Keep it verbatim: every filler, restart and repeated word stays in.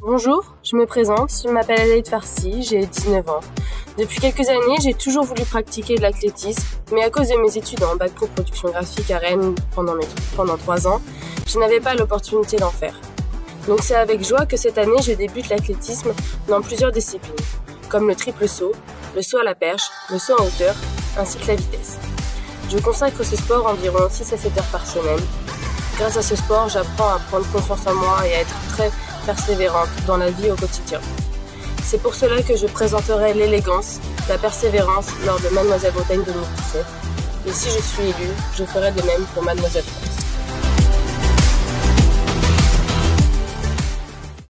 Bonjour, je me présente, je m'appelle Aleid Farsi, j'ai dix-neuf ans. Depuis quelques années, j'ai toujours voulu pratiquer de l'athlétisme, mais à cause de mes études en bac pro production graphique à Rennes pendant, mes, pendant trois ans, je n'avais pas l'opportunité d'en faire. Donc c'est avec joie que cette année, je débute l'athlétisme dans plusieurs disciplines, comme le triple saut, le saut à la perche, le saut en hauteur, ainsi que la vitesse. Je consacre ce sport environ six à sept heures par semaine. Grâce à ce sport, j'apprends à prendre confiance en moi et à être très persévérante dans la vie au quotidien. C'est pour cela que je présenterai l'élégance, la persévérance lors de Mademoiselle Bretagne deux mille dix-sept. Et si je suis élue, je ferai de même pour Mademoiselle France.